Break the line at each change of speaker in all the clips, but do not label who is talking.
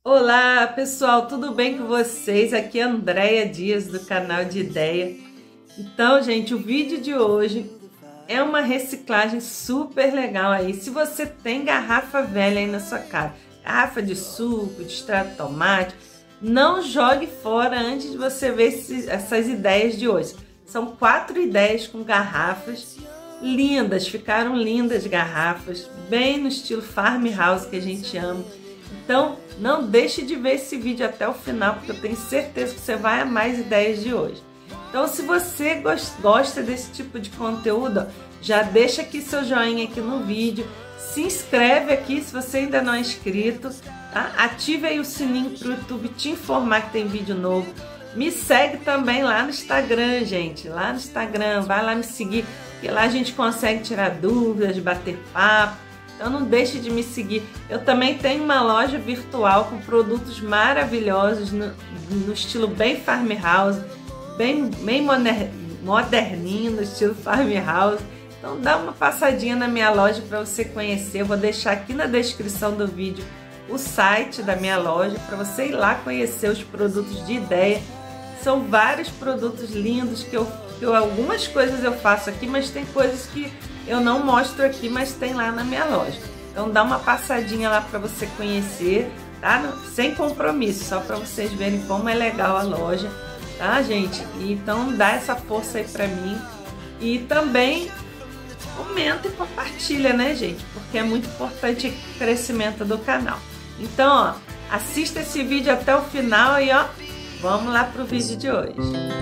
Olá pessoal, tudo bem com vocês? Aqui é a Andréia Dias do canal de Ideia. Então, gente, o vídeo de hoje é uma reciclagem super legal aí. Se você tem garrafa velha aí na sua casa, garrafa de suco, de extrato de tomate, não jogue fora antes de você ver essas ideias de hoje. São 4 ideias com garrafas lindas, ficaram lindas garrafas, bem no estilo farmhouse que a gente ama. Então, não deixe de ver esse vídeo até o final, porque eu tenho certeza que você vai amar as ideias de hoje. Então, se você gosta desse tipo de conteúdo, já deixa aqui seu joinha aqui no vídeo, se inscreve aqui se você ainda não é inscrito, tá? Ative aí o sininho para o YouTube te informar que tem vídeo novo. Me segue também lá no Instagram, gente, lá no Instagram, vai lá me seguir, que lá a gente consegue tirar dúvidas, bater papo. Então não deixe de me seguir. Eu também tenho uma loja virtual com produtos maravilhosos no estilo bem farmhouse, bem moderninho, no estilo farmhouse. Então dá uma passadinha na minha loja para você conhecer. Eu vou deixar aqui na descrição do vídeo o site da minha loja para você ir lá conhecer os produtos de Ideia. São vários produtos lindos que algumas coisas eu faço aqui, mas tem coisas que eu não mostro aqui, mas tem lá na minha loja. Então dá uma passadinha lá para você conhecer, tá? Sem compromisso, só para vocês verem como é legal a loja, tá, gente? Então dá essa força aí para mim e também comenta e compartilha, né, gente? Porque é muito importante o crescimento do canal. Então, ó, assista esse vídeo até o final e ó, vamos lá pro vídeo de hoje.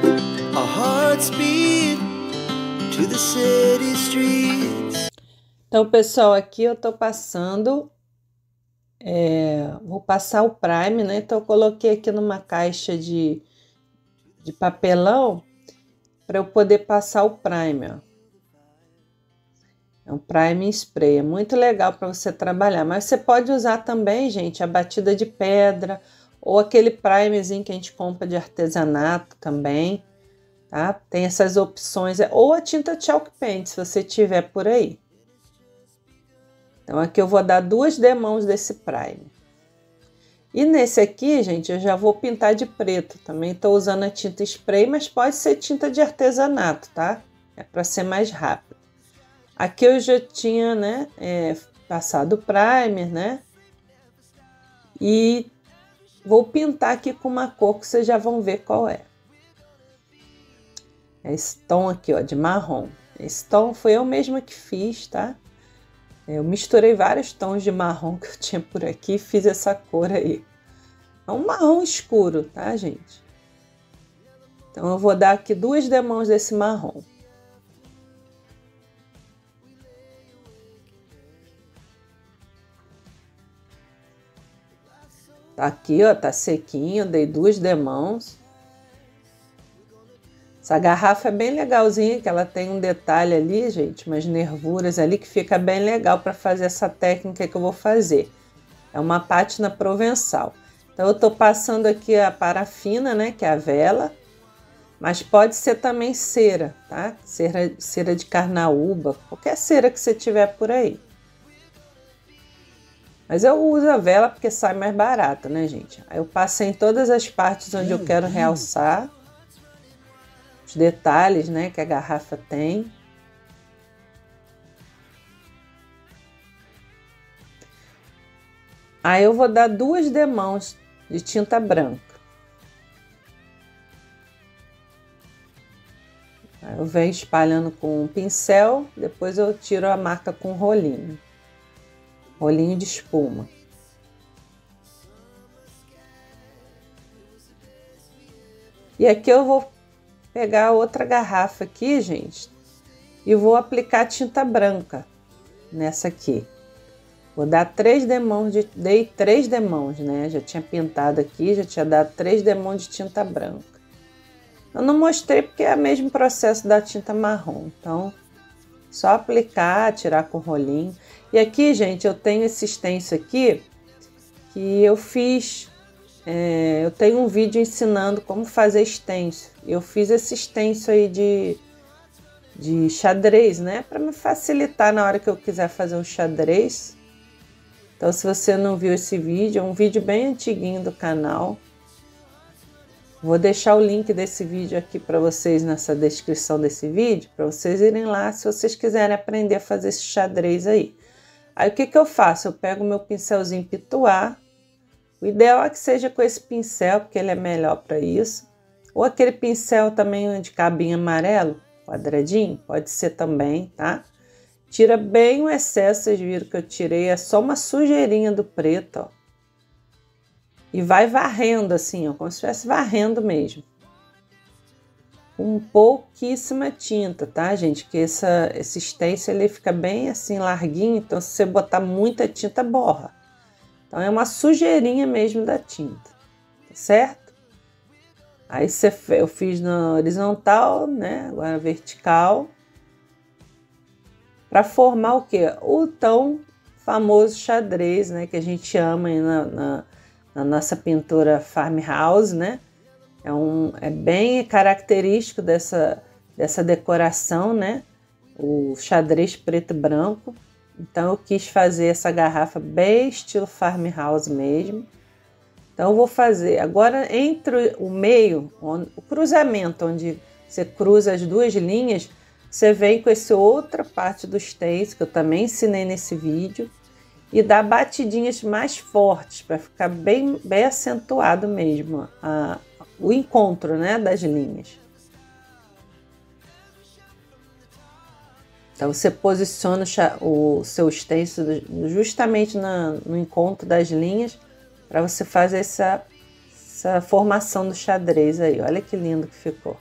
Então, pessoal, aqui eu tô passando, vou passar o Prime, né? Então, eu coloquei aqui numa caixa de papelão para eu poder passar o Prime, ó. É um Prime Spray, é muito legal para você trabalhar, mas você pode usar também, gente, a batida de pedra ou aquele primezinho que a gente compra de artesanato também, tá? Tem essas opções, ou a tinta Chalk Paint, se você tiver por aí. Então aqui eu vou dar 2 demãos desse primer. E nesse aqui, gente, eu já vou pintar de preto. Também estou usando a tinta spray, mas pode ser tinta de artesanato, tá? É para ser mais rápido. Aqui eu já tinha, né, passado o primer, né? E vou pintar aqui com uma cor que vocês já vão ver qual é. Esse tom aqui, ó, de marrom. Esse tom foi eu mesma que fiz, tá? Eu misturei vários tons de marrom que eu tinha por aqui e fiz essa cor aí. É um marrom escuro, tá, gente? Então eu vou dar aqui 2 demãos desse marrom. Tá aqui, ó, tá sequinho, dei 2 demãos. Essa garrafa é bem legalzinha, que ela tem um detalhe ali, gente, umas nervuras ali que fica bem legal para fazer essa técnica que eu vou fazer. É uma pátina provençal. Então eu tô passando aqui a parafina, né, que é a vela, mas pode ser também cera, tá? Cera de carnaúba, qualquer cera que você tiver por aí. Mas eu uso a vela porque sai mais barato, né, gente? Aí eu passei em todas as partes onde eu quero realçar os detalhes, né, que a garrafa tem. Aí eu vou dar 2 demãos de tinta branca. Aí eu venho espalhando com um pincel, depois eu tiro a marca com um rolinho. Rolinho de espuma. E aqui eu vou pegar outra garrafa aqui, gente, e vou aplicar tinta branca nessa aqui. Vou dar 3 demãos, dei 3 demãos, né? Já tinha pintado aqui, já tinha dado 3 demãos de tinta branca. Eu não mostrei porque é o mesmo processo da tinta marrom, então só aplicar, tirar com o rolinho. E aqui, gente, eu tenho esse stencil aqui que eu fiz, eu tenho um vídeo ensinando como fazer stencil. Eu fiz esse stencil aí de xadrez, né? Para me facilitar na hora que eu quiser fazer um xadrez. Então, se você não viu esse vídeo, é um vídeo bem antiguinho do canal. Vou deixar o link desse vídeo aqui para vocês nessa descrição desse vídeo, para vocês irem lá se vocês quiserem aprender a fazer esse xadrez aí. Aí o que que eu faço? Eu pego o meu pincelzinho pituar. O ideal é que seja com esse pincel, porque ele é melhor para isso. Ou aquele pincel também de cabinho amarelo, quadradinho, pode ser também, tá? Tira bem o excesso, vocês viram que eu tirei, é só uma sujeirinha do preto, ó. E vai varrendo assim, ó, como se estivesse varrendo mesmo. Com pouquíssima tinta, tá, gente? Que esse stencil ele fica bem assim larguinho, então se você botar muita tinta, borra. Então é uma sujeirinha mesmo da tinta, tá certo? Aí eu fiz na horizontal, né? Agora vertical. Para formar o quê? O tão famoso xadrez, né? Que a gente ama aí na nossa pintura farmhouse, né? É bem característico dessa decoração, né? O xadrez preto e branco. Então eu quis fazer essa garrafa bem estilo farmhouse mesmo. Então eu vou fazer agora entre o meio, o cruzamento, onde você cruza as duas linhas, você vem com essa outra parte do stencil que eu também ensinei nesse vídeo e dá batidinhas mais fortes para ficar bem acentuado mesmo o encontro, né, das linhas. Então você posiciona o seu stencil justamente no encontro das linhas para você fazer essa formação do xadrez aí. Olha que lindo que ficou.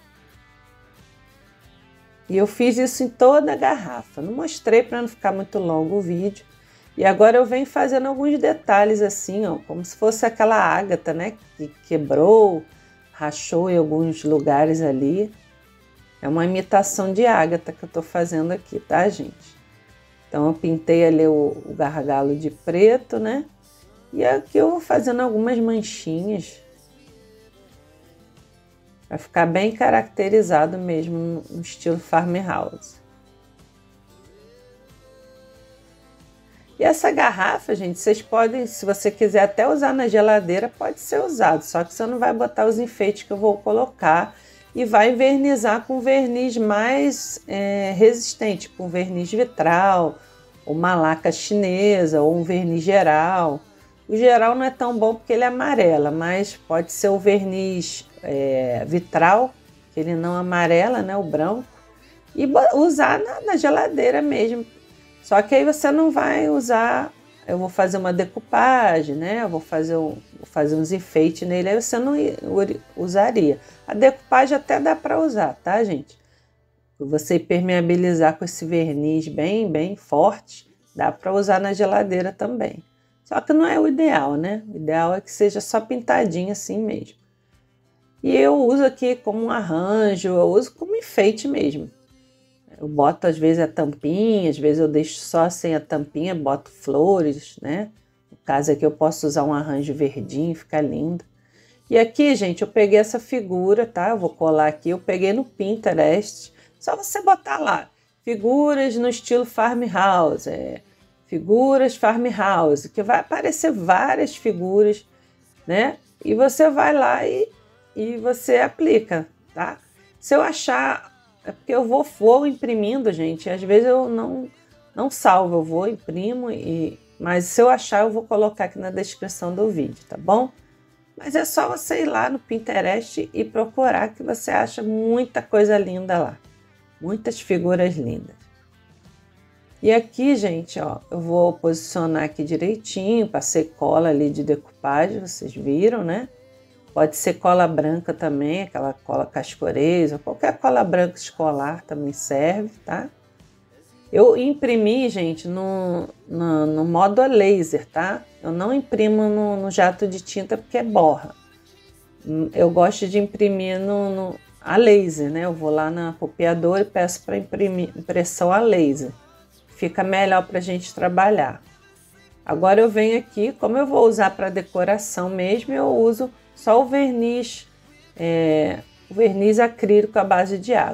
E eu fiz isso em toda a garrafa. Não mostrei para não ficar muito longo o vídeo. E agora eu venho fazendo alguns detalhes assim, ó, como se fosse aquela ágata, né, que quebrou, rachou em alguns lugares ali. É uma imitação de ágata que eu tô fazendo aqui, tá, gente? Então eu pintei ali o gargalo de preto, né? E aqui eu vou fazendo algumas manchinhas para ficar bem caracterizado mesmo no estilo farmhouse. E essa garrafa, gente, vocês podem, se você quiser até usar na geladeira, pode ser usado. Só que você não vai botar os enfeites que eu vou colocar e vai vernizar com verniz mais resistente, com verniz vitral, ou uma laca chinesa, ou um verniz geral. O geral não é tão bom porque ele amarela, mas pode ser o verniz vitral, que ele não amarela, né, o branco, e usar na geladeira mesmo. Só que aí você não vai usar, eu vou fazer uma decupagem, né, eu vou fazer uns enfeites nele, aí você não usaria. A decupagem até dá para usar, tá, gente? Você impermeabilizar com esse verniz bem forte, dá para usar na geladeira também. Só que não é o ideal, né? O ideal é que seja só pintadinho assim mesmo. E eu uso aqui como um arranjo, eu uso como enfeite mesmo. Eu boto às vezes a tampinha, às vezes eu deixo só sem a tampinha, boto flores, né? No caso aqui eu posso usar um arranjo verdinho, fica lindo. E aqui, gente, eu peguei essa figura, tá? Eu vou colar aqui, eu peguei no Pinterest. Só você botar lá, figuras no estilo farmhouse, figuras farmhouse, que vai aparecer várias figuras, né? E você vai lá e você aplica, tá? Se eu achar, é porque eu vou imprimindo, gente, às vezes eu não salvo, eu vou, imprimo, mas se eu achar eu vou colocar aqui na descrição do vídeo, tá bom? Mas é só você ir lá no Pinterest e procurar que você acha muita coisa linda lá, muitas figuras lindas. E aqui, gente, ó, eu vou posicionar aqui direitinho, passei cola ali de decupagem, vocês viram, né? Pode ser cola branca também, aquela cola cascoreza, qualquer cola branca escolar também serve, tá? Eu imprimi, gente, no modo a laser, tá? Eu não imprimo no jato de tinta porque borra. Eu gosto de imprimir a laser, né? Eu vou lá na copiadora e peço para imprimir impressão a laser. Fica melhor para a gente trabalhar. Agora eu venho aqui, como eu vou usar para decoração mesmo, eu uso só o verniz acrílico à base de água.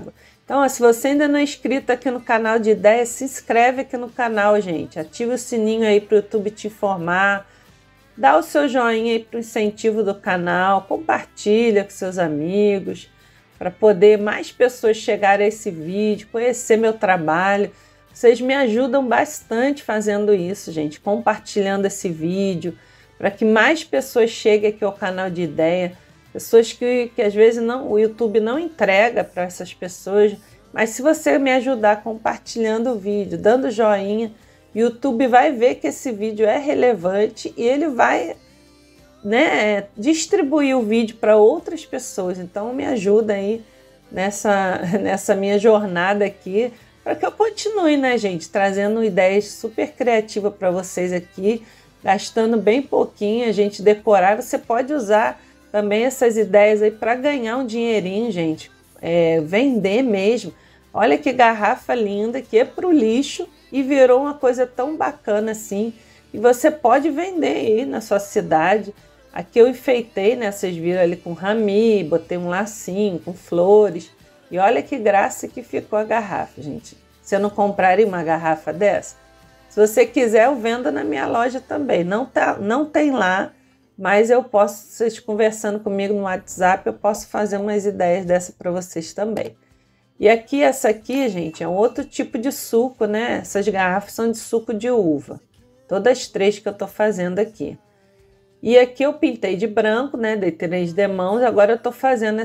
Então, ó, se você ainda não é inscrito aqui no canal de ideias, se inscreve aqui no canal, gente. Ativa o sininho aí para o YouTube te informar. Dá o seu joinha aí para o incentivo do canal. Compartilha com seus amigos, para poder mais pessoas chegarem a esse vídeo, conhecer meu trabalho. Vocês me ajudam bastante fazendo isso, gente. Compartilhando esse vídeo, para que mais pessoas cheguem aqui ao canal de ideia. Pessoas que às vezes o YouTube não entrega para essas pessoas, mas se você me ajudar compartilhando o vídeo, dando joinha, o YouTube vai ver que esse vídeo é relevante e ele vai, né, distribuir o vídeo para outras pessoas. Então me ajuda aí nessa minha jornada aqui, para que eu continue, né, gente, trazendo ideias super criativas para vocês aqui, gastando bem pouquinho, a gente decorar. Você pode usar também essas ideias aí para ganhar um dinheirinho, gente. Vender mesmo. Olha que garrafa linda, que é para o lixo e virou uma coisa tão bacana assim. E você pode vender aí na sua cidade. Aqui eu enfeitei, né? Vocês viram ali com rami, botei um lacinho com flores. E olha que graça que ficou a garrafa, gente. Você não compraria uma garrafa dessa? Se você quiser, eu vendo na minha loja também. Não tem lá, mas eu posso, vocês conversando comigo no WhatsApp, eu posso fazer umas ideias dessa para vocês também. E aqui, essa aqui, gente, é um outro tipo de suco, né? Essas garrafas são de suco de uva. Todas as 3 que eu tô fazendo aqui. E aqui eu pintei de branco, né? Dei 3 demãos. Agora eu tô fazendo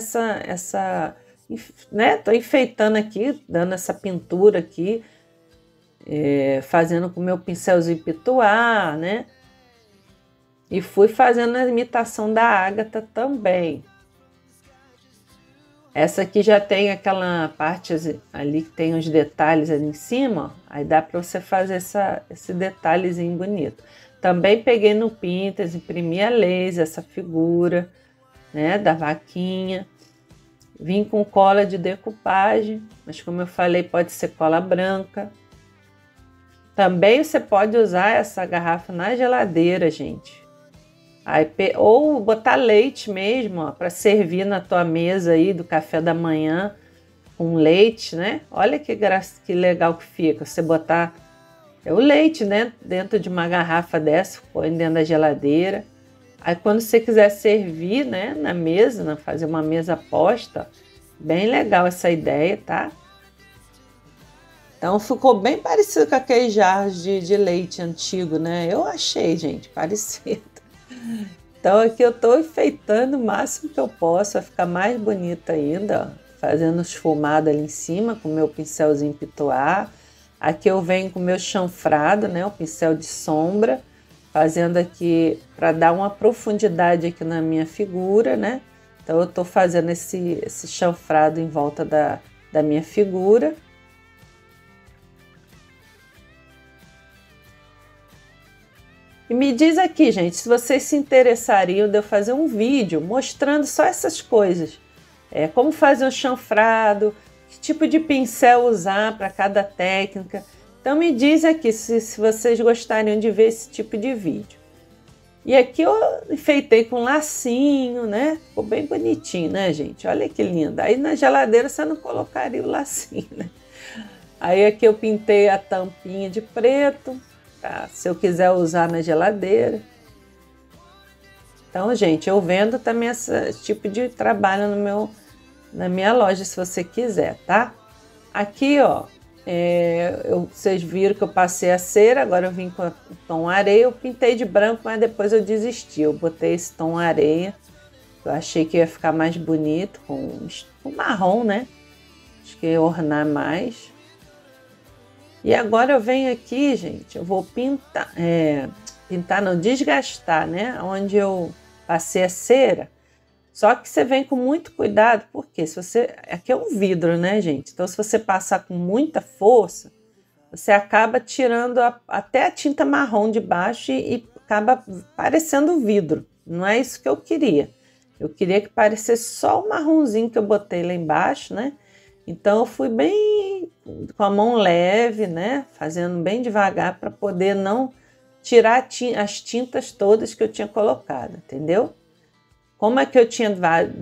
né? Tô enfeitando aqui, dando essa pintura aqui. Fazendo com o meu pincelzinho pituar, né? E fui fazendo a imitação da Ágata também. Essa aqui já tem aquela parte ali que tem os detalhes ali em cima, ó. Aí dá para você fazer esse detalhezinho bonito. Também peguei no Pinterest, imprimi a laser, essa figura, né, da vaquinha. Vim com cola de decupagem, mas como eu falei, pode ser cola branca. Também você pode usar essa garrafa na geladeira, gente. Aí, ou botar leite mesmo, para servir na tua mesa aí do café da manhã com leite, né? Olha que legal que fica. Você botar o leite, né, dentro de uma garrafa dessa, põe dentro da geladeira. Aí quando você quiser servir, né, na mesa, fazer uma mesa posta, bem legal essa ideia, tá? Então ficou bem parecido com aqueles jarros de leite antigo, né? Eu achei, gente, parecido. Então aqui eu tô enfeitando o máximo que eu posso, vai ficar mais bonita ainda, ó. Fazendo esfumado ali em cima com o meu pincelzinho pituar. Aqui eu venho com o meu chanfrado, né? O pincel de sombra, fazendo aqui para dar uma profundidade aqui na minha figura, né? Então eu tô fazendo esse chanfrado em volta da minha figura. E me diz aqui, gente, se vocês se interessariam de eu fazer um vídeo mostrando só essas coisas. Como fazer um chanfrado, que tipo de pincel usar para cada técnica. Então me diz aqui se vocês gostariam de ver esse tipo de vídeo. E aqui eu enfeitei com um lacinho, né? Ficou bem bonitinho, né, gente? Olha que lindo. Aí na geladeira você não colocaria o lacinho, né? Aí aqui eu pintei a tampinha de preto. Tá, se eu quiser usar na geladeira. Então, gente, eu vendo também esse tipo de trabalho na minha loja, se você quiser, tá? Aqui, ó, vocês viram que eu passei a cera, agora eu vim com o tom areia. Eu pintei de branco, mas depois eu desisti. Eu botei esse tom areia. Eu achei que ia ficar mais bonito com marrom, né? Acho que ia ornar mais. E agora eu venho aqui, gente, eu vou desgastar, né? Onde eu passei a cera. Só que você vem com muito cuidado, porque aqui é um vidro, né, gente? Então se você passar com muita força, você acaba tirando até a tinta marrom de baixo e acaba parecendo vidro. Não é isso que eu queria. Eu queria que parecesse só o marronzinho que eu botei lá embaixo, né? Então eu fui bem com a mão leve, né? Fazendo bem devagar para poder não tirar as tintas todas que eu tinha colocado, entendeu? como é que eu tinha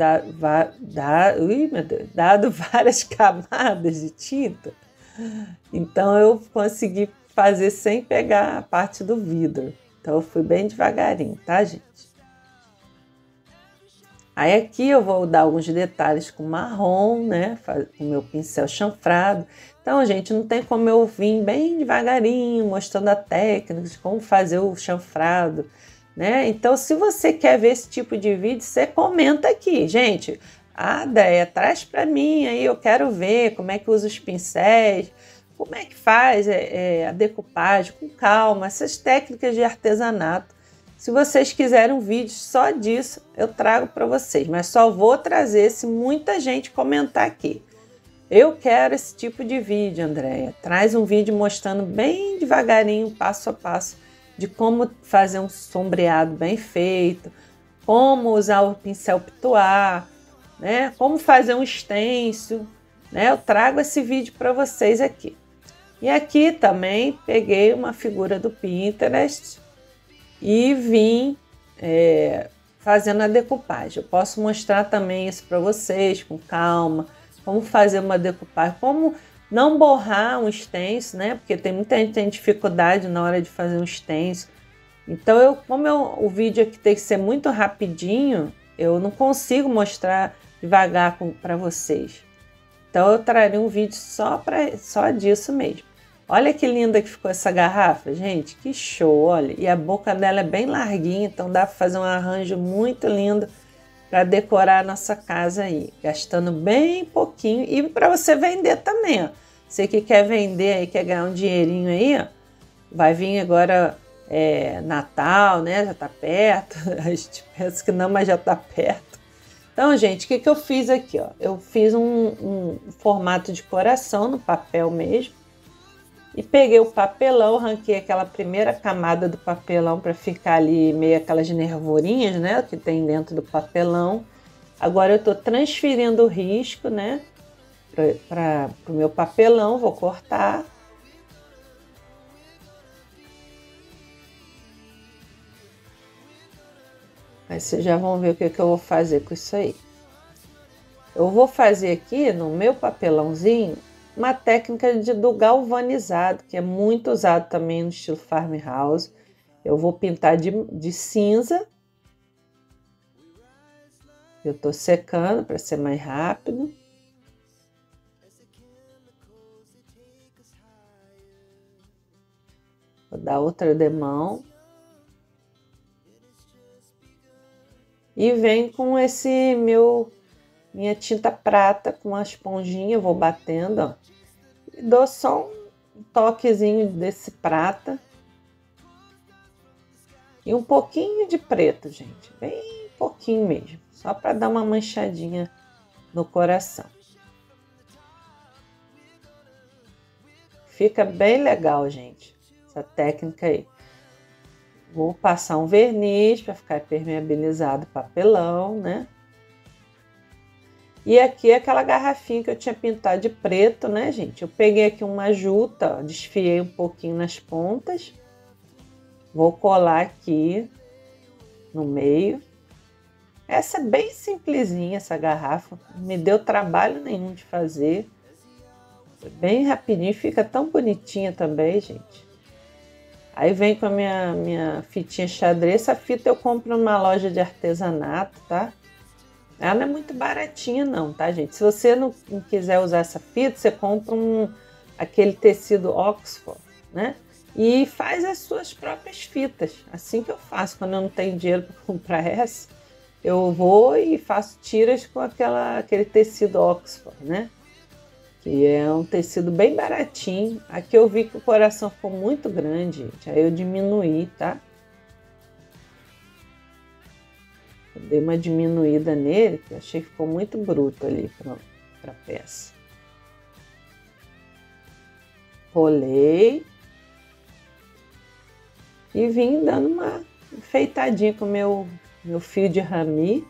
dado várias camadas de tinta, então eu consegui fazer sem pegar a parte do vidro. Então eu fui bem devagarinho, tá, gente? Aí aqui eu vou dar alguns detalhes com marrom, né? Com o meu pincel chanfrado. Então, gente, não tem como eu vir bem devagarinho, mostrando a técnica de como fazer o chanfrado, né? Então, se você quer ver esse tipo de vídeo, você comenta aqui. Gente, a Andréia, traz para mim aí, eu quero ver como é que usa os pincéis, como é que faz a decupagem com calma, essas técnicas de artesanato. Se vocês quiserem um vídeo só disso, eu trago para vocês, mas só vou trazer se muita gente comentar aqui. Eu quero esse tipo de vídeo, Andréia. Traz um vídeo mostrando bem devagarinho, passo a passo, de como fazer um sombreado bem feito, como usar o pincel pituar, né? Como fazer um stencil, né? Eu trago esse vídeo para vocês aqui. E aqui também peguei uma figura do Pinterest e vim fazendo a decupagem. Eu posso mostrar também isso para vocês com calma, como fazer uma decupagem, como não borrar um stencil, né? Porque tem muita gente que tem dificuldade na hora de fazer um stencil. Então, o vídeo aqui tem que ser muito rapidinho, eu não consigo mostrar devagar para vocês. Então, eu trarei um vídeo só disso mesmo. Olha que linda que ficou essa garrafa, gente, que show, olha. E a boca dela é bem larguinha, então dá para fazer um arranjo muito lindo para decorar a nossa casa aí, gastando bem pouquinho. E para você vender também, ó. Você que quer vender aí, quer ganhar um dinheirinho aí, ó, vai vir agora Natal, né? Já tá perto, a gente pensa que não, mas já tá perto. Então, gente, o que eu fiz aqui, ó? Eu fiz um formato de coração no papel mesmo. E peguei o papelão, arranquei aquela primeira camada do papelão para ficar ali meio aquelas nervurinhas, né, que tem dentro do papelão. Agora eu estou transferindo o risco, né, para o meu papelão, vou cortar. Aí vocês já vão ver o que eu vou fazer com isso aí. Eu vou fazer aqui no meu papelãozinho uma técnica do galvanizado, que é muito usado também no estilo farmhouse. Eu vou pintar de cinza. Eu tô secando para ser mais rápido. Vou dar outra demão. E vem com minha tinta prata com a esponjinha, eu vou batendo, ó. E dou só um toquezinho desse prata. E um pouquinho de preto, gente. Bem pouquinho mesmo. Só para dar uma manchadinha no coração. Fica bem legal, gente. Essa técnica aí. Vou passar um verniz para ficar permeabilizado o papelão, né? E aqui é aquela garrafinha que eu tinha pintado de preto, né, gente? Eu peguei aqui uma juta, ó, desfiei um pouquinho nas pontas. Vou colar aqui no meio. Essa é bem simplesinha, essa garrafa. Não me deu trabalho nenhum de fazer. Foi bem rapidinho, fica tão bonitinha também, gente. Aí vem com a minha fitinha xadrez. Essa fita eu compro numa loja de artesanato, tá? Ela não é muito baratinha não, tá, gente? Se você não quiser usar essa fita, você compra aquele tecido Oxford, né? E faz as suas próprias fitas. Assim que eu faço, quando eu não tenho dinheiro para comprar essa, eu vou e faço tiras com aquele tecido Oxford, né? Que é um tecido bem baratinho. Aqui eu vi que o coração ficou muito grande, gente. Aí eu diminuí, tá? Eu dei uma diminuída nele, que eu achei que ficou muito bruto ali para a peça. Rolei. E vim dando uma enfeitadinha com o meu fio de rami.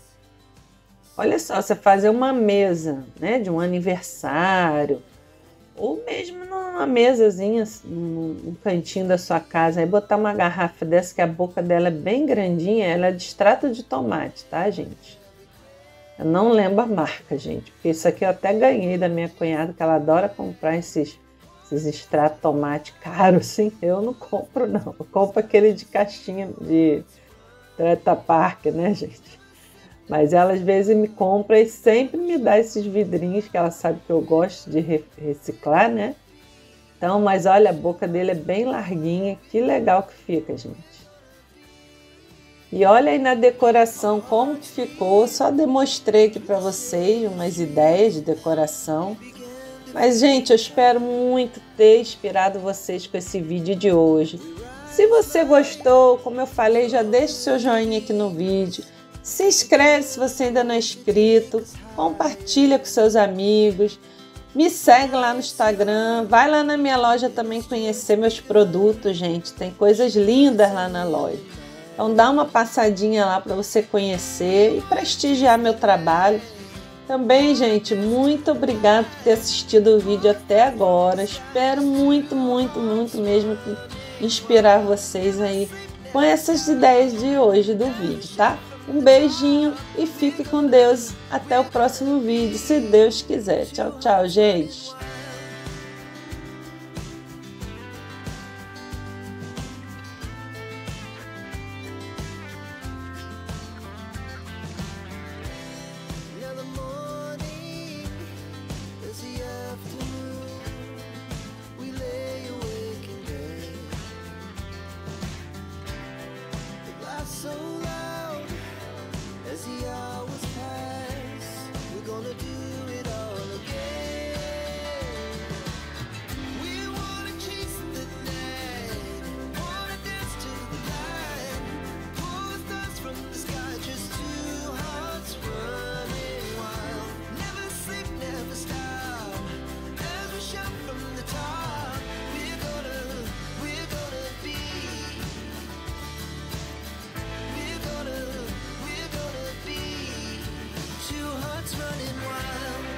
Olha só, você fazer uma mesa, né, de um aniversário, ou mesmo numa mesazinha, num cantinho da sua casa, aí botar uma garrafa dessa que a boca dela é bem grandinha, ela é de extrato de tomate, tá, gente? Eu não lembro a marca, gente, porque isso aqui eu até ganhei da minha cunhada, que ela adora comprar esses extratos de tomate caros, assim. Eu não compro, não. Eu compro aquele de caixinha de Treta Park, né, gente? Mas ela às vezes me compra e sempre me dá esses vidrinhos, que ela sabe que eu gosto de reciclar, né? Então, mas olha, a boca dele é bem larguinha, que legal que fica, gente. E olha aí na decoração como que ficou, só demonstrei aqui para vocês umas ideias de decoração. Mas, gente, eu espero muito ter inspirado vocês com esse vídeo de hoje. Se você gostou, como eu falei, já deixa o seu joinha aqui no vídeo. Se inscreve se você ainda não é inscrito. Compartilha com seus amigos. Me segue lá no Instagram. Vai lá na minha loja também conhecer meus produtos, gente. Tem coisas lindas lá na loja. Então dá uma passadinha lá para você conhecer e prestigiar meu trabalho. Também, gente, muito obrigada por ter assistido o vídeo até agora. Espero muito, muito, muito mesmo inspirar vocês aí com essas ideias de hoje do vídeo, tá? Um beijinho e fique com Deus. Até o próximo vídeo, se Deus quiser. Tchau, tchau, gente.
So loud as the hours pass, we're gonna do it all again. We wanna chase the night, wanna dance to the light, pull the stars from the sky, just two hearts running wild. Never sleep, never stop, as we shout from the top. We're gonna be. We're gonna be two hearts running wild.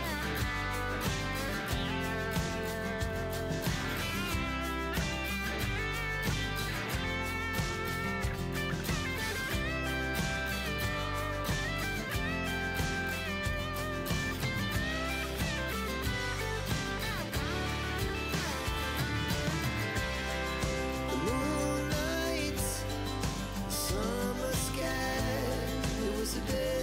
The moonlight, summer sky, it was a day